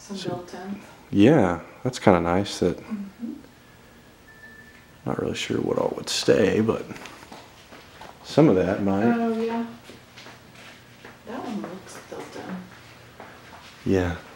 Some built-in. Yeah, that's kind of nice. That not really sure what all would stay, but some of that might. Oh yeah. That one looks built-in. Yeah.